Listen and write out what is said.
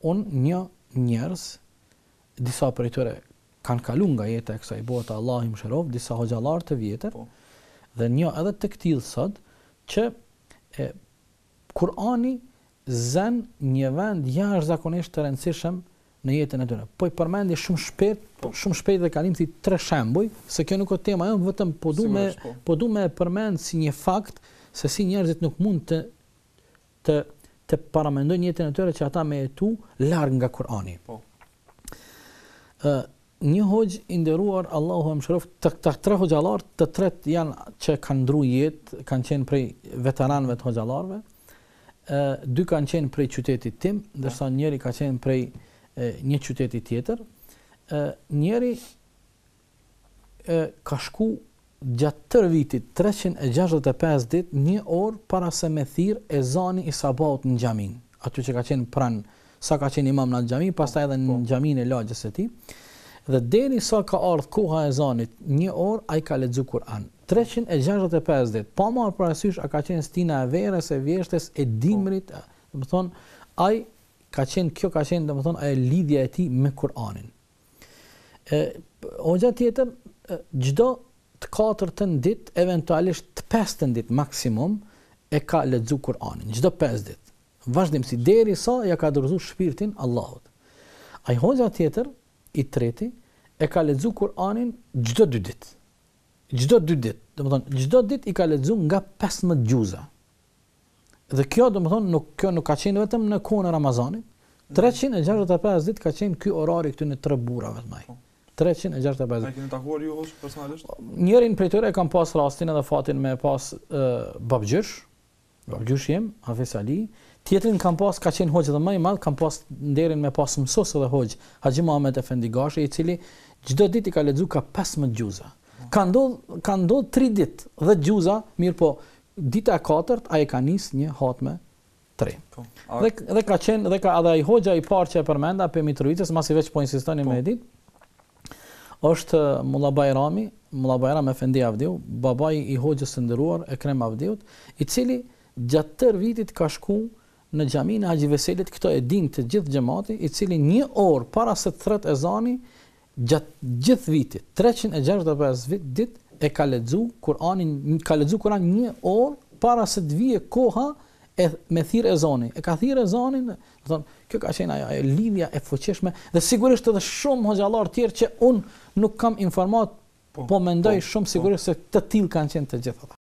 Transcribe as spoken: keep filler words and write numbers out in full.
unë një njerëz, disa prej tyre kanë kaluar nga jeta e kësaj bote, Allah i mëshiroft, disa hoxhallar të vjetër, Po. dhe një edhe të këtill sot që e, Kurani zën një vend jashtëzakonisht të rëndësishëm në jetën e tyre. Po i përmendi shumë shpejt, po. shumë shpejt dhe kalim si tre shembuj, se kjo nuk është tema jonë, vetëm po du me po. po du me përmend si një fakt se si njerëzit nuk mund të të të paramendojnë jetën e tyre që ata me jetu larg nga Kurani. Po. Ë një hoxh i nderuar, Allahu e mëshiroft, të, të tre hoxhallar, të tret janë që kanë ndru jetë, kanë qenë prej veteranëve të hoxhallarëve. Ë dy kanë qenë prej qytetit tim, ndërsa njëri ka qenë prej e, një qyteti tjetër. Ë njëri e, ka shku gjatë tërë vitit treqind e gjashtëdhjetë e pesë ditë, një orë para se me thirr ezani i sabahut në xhamin. Aty që ka qenë pranë, sa ka qenë imam në xhami, pastaj edhe në xhamin e lagjës së tij. Dhe deri sa ka ardhur koha e ezanit, një orë ai ka lexuar Kur'an. treqind e gjashtëdhjetë e pesë ditë. Pa marrë parasysh a ka qenë stina e verës, e vjeshtes, e dimrit, do të thonë ai ka qenë kjo ka qenë do të thonë ai lidhja e tij me Kur'anin. Ë hoxha tjetër çdo të katërtën ditë, eventualisht të pestën ditë maksimum e ka lexuar Kur'anin, çdo pesë ditë. Vazhdimsi derisa ja ka dorëzuar shpirtin Allahut. Ai hoxha tjetër i treti e ka lexuar Kur'anin çdo dy ditë. Çdo dy ditë, domethënë çdo ditë i ka lexuar nga pesëmbëdhjetë gjuza. Dhe kjo domethënë nuk kjo nuk ka qenë vetëm në kohën e Ramazanit. treqind e gjashtëdhjetë e pesë ditë ka qenë ky orari këtu në tre burrave të maj. treqind e gjashtëdhjetë e pesë. A keni takuar ju hoxh personalisht? Njërin prej tyre kam pas rastin edhe fatin me pas uh, babgjysh, babgjysh jem, Hafiz Ali. Tjetrin kam pas, ka qenë hoxh edhe më i madh, kam pas nderin me pas mësues edhe hoxh, Haxhi Muhamet Efendi Gashi, i cili çdo ditë i ka lexuar ka pesëmbëdhjetë gjuza. Ka ndodh ka ndodh tre ditë, dhjetë gjuza, mirë po, dita e katërt ai ka nis një hatme tre. Po. Dhe dhe ka qenë dhe ka edhe ai hoxha i parë që e përmenda pe Mitrovicës, masi veç po insistoni po. me ditë. Është Mulla Bajrami, Mulla Bajram Efendi Avdiu, babai i hoxhës së nderuar Ekrem Avdiut, i cili gjatë tërë vitit ka shku në xhamin e Haxhi Veselit, këto e din të gjithë xhamati, i cili një orë para se të thret ezani, gjatë gjithë vitit, treqind e gjashtëdhjetë e pesë ditë e ka lexuar Kur'anin, ka lexuar Kur'an një orë para se të vijë koha e me thirr ezani. E ka thirr ezanin, do thonë, kjo ka qenë ajo lidhja e fuqishme dhe sigurisht edhe shumë hoxhallar tjerë që unë nuk kam informat, po, po mendoj po, shumë sigurisht po. se të tillë kanë qenë të gjithë ata.